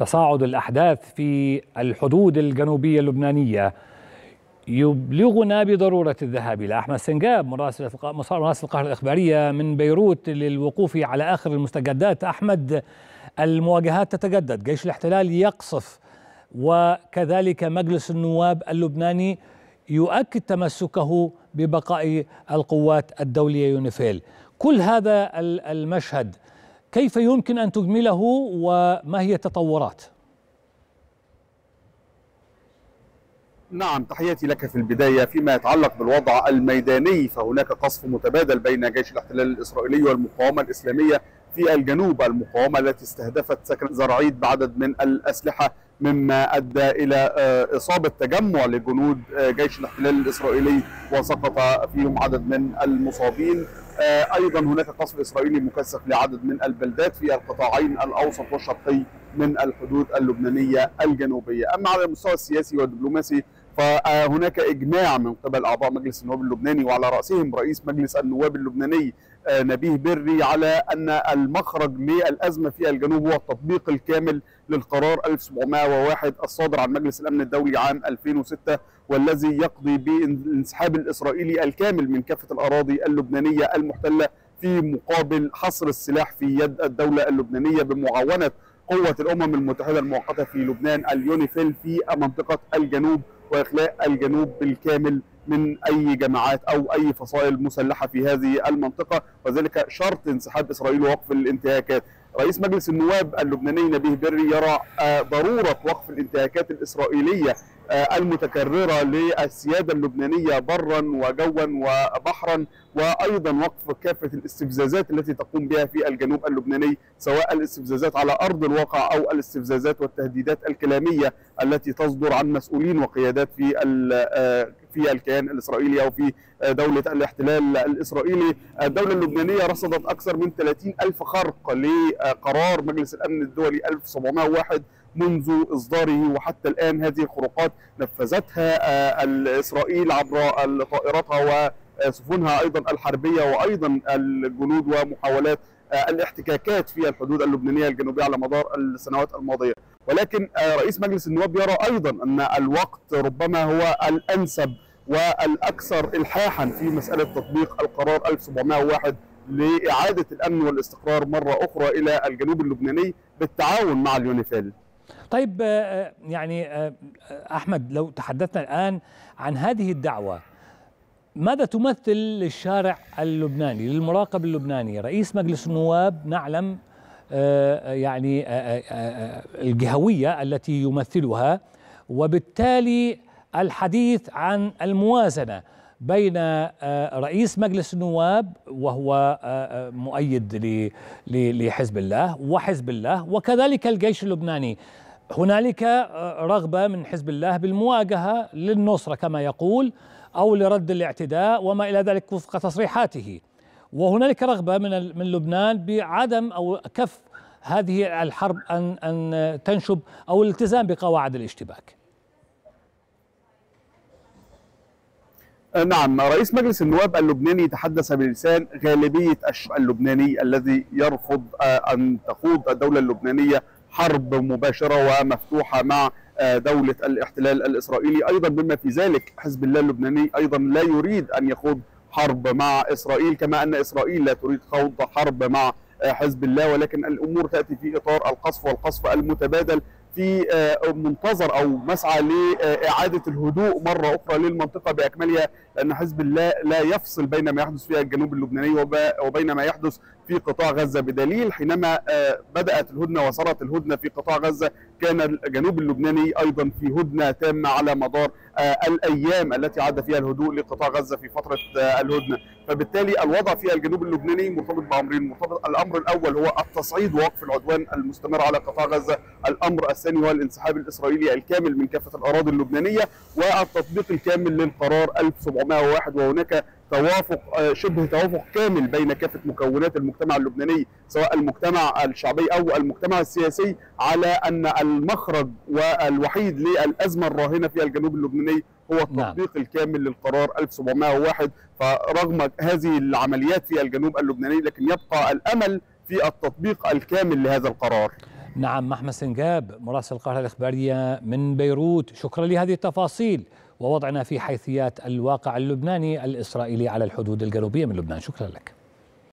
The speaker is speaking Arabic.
تصاعد الأحداث في الحدود الجنوبية اللبنانية يبلغنا بضرورة الذهاب إلى أحمد سنجاب مراسل القاهرة الإخبارية من بيروت للوقوف على آخر المستجدات. أحمد، المواجهات تتجدد، جيش الاحتلال يقصف وكذلك مجلس النواب اللبناني يؤكد تمسكه ببقاء القوات الدولية يونيفيل. كل هذا المشهد كيف يمكن أن تجمله وما هي التطورات؟ نعم، تحياتي لك في البداية. فيما يتعلق بالوضع الميداني فهناك قصف متبادل بين جيش الاحتلال الإسرائيلي والمقاومة الإسلامية في الجنوب، المقاومة التي استهدفت سكن زرعيد بعدد من الأسلحة مما أدى إلى إصابة تجمع لجنود جيش الاحتلال الإسرائيلي وسقط فيهم عدد من المصابين. أيضا هناك قصف إسرائيلي مكثف لعدد من البلدات في القطاعين الأوسط والشرقي من الحدود اللبنانية الجنوبية. أما على المستوى السياسي والدبلوماسي فهناك إجماع من قبل أعضاء مجلس النواب اللبناني وعلى رأسهم رئيس مجلس النواب اللبناني نبيه بري على أن المخرج للأزمة في الجنوب هو التطبيق الكامل للقرار 1701 الصادر عن مجلس الأمن الدولي عام 2006 والذي يقضي بالانسحاب الإسرائيلي الكامل من كافة الأراضي اللبنانية المحتلة في مقابل حصر السلاح في يد الدولة اللبنانية بمعاونة قوة الأمم المتحدة المؤقتة في لبنان اليونيفيل في منطقة الجنوب وإخلاء الجنوب بالكامل من أي جماعات أو أي فصائل مسلحة في هذه المنطقة، وذلك شرط انسحاب إسرائيل ووقف الانتهاكات. رئيس مجلس النواب اللبناني نبيه بري يرى ضرورة وقف الانتهاكات الإسرائيلية المتكررة للسيادة اللبنانية برا وجوا وبحرا، وأيضا وقف كافة الاستفزازات التي تقوم بها في الجنوب اللبناني، سواء الاستفزازات على أرض الواقع أو الاستفزازات والتهديدات الكلامية التي تصدر عن مسؤولين وقيادات في الكيان الإسرائيلي أو في دولة الاحتلال الإسرائيلي. الدولة اللبنانية رصدت أكثر من 30,000 خرق لقرار مجلس الأمن الدولي 1701 منذ إصداره، وحتى الآن هذه الخروقات نفذتها إسرائيل عبر طائراتها وسفنها أيضا الحربية وأيضا الجنود ومحاولات الاحتكاكات في الحدود اللبنانية الجنوبية على مدار السنوات الماضية. ولكن رئيس مجلس النواب يرى أيضا أن الوقت ربما هو الأنسب والأكثر إلحاحا في مسألة تطبيق القرار 1701 لإعادة الأمن والاستقرار مرة أخرى إلى الجنوب اللبناني بالتعاون مع اليونيفيل. طيب يعني أحمد، لو تحدثنا الآن عن هذه الدعوة، ماذا تمثل للشارع اللبناني، للمراقب اللبناني؟ رئيس مجلس النواب نعلم يعني الجهوية التي يمثلها، وبالتالي الحديث عن الموازنة بين رئيس مجلس النواب وهو مؤيد لحزب الله وحزب الله وكذلك الجيش اللبناني. هنالك رغبة من حزب الله بالمواجهة للنصرة كما يقول أو لرد الاعتداء وما إلى ذلك وفق تصريحاته، وهنالك رغبة من لبنان بعدم أو كف هذه الحرب أن تنشب أو الالتزام بقواعد الاشتباك. نعم، رئيس مجلس النواب اللبناني تحدث بلسان غالبية الشعب اللبناني الذي يرفض أن تخوض الدولة اللبنانية حرب مباشرة ومفتوحة مع دولة الاحتلال الإسرائيلي، أيضا بما في ذلك حزب الله اللبناني أيضا لا يريد أن يخوض حرب مع إسرائيل، كما أن إسرائيل لا تريد خوض حرب مع حزب الله، ولكن الأمور تأتي في إطار القصف والقصف المتبادل في منتظر أو مسعى لإعادة الهدوء مرة أخرى للمنطقة بأكملها، لأن حزب الله لا يفصل بين ما يحدث في الجنوب اللبناني وبين ما يحدث في قطاع غزة، بدليل حينما بدأت الهدنة وصارت الهدنة في قطاع غزة كان الجنوب اللبناني أيضا في هدنة تامة على مدار الأيام التي عاد فيها الهدوء لقطاع غزة في فترة الهدنة. فبالتالي الوضع في الجنوب اللبناني مرتبط بأمرين، الأمر الأول هو التصعيد ووقف العدوان المستمر على قطاع غزة، الأمر الثاني هو الانسحاب الإسرائيلي الكامل من كافة الأراضي اللبنانية والتطبيق الكامل للقرار 1701. وهناك توافق شبه توافق كامل بين كافة مكونات المجتمع اللبناني سواء المجتمع الشعبي أو المجتمع السياسي على أن المخرج والوحيد للأزمة الراهنة في الجنوب اللبناني هو التطبيق الكامل للقرار 1701. فرغم هذه العمليات في الجنوب اللبناني لكن يبقى الأمل في التطبيق الكامل لهذا القرار. نعم، أحمد سنجاب مراسل القاهرة الإخبارية من بيروت، شكرا لهذه التفاصيل ووضعنا في حيثيات الواقع اللبناني الإسرائيلي على الحدود الجنوبية من لبنان. شكرا لك.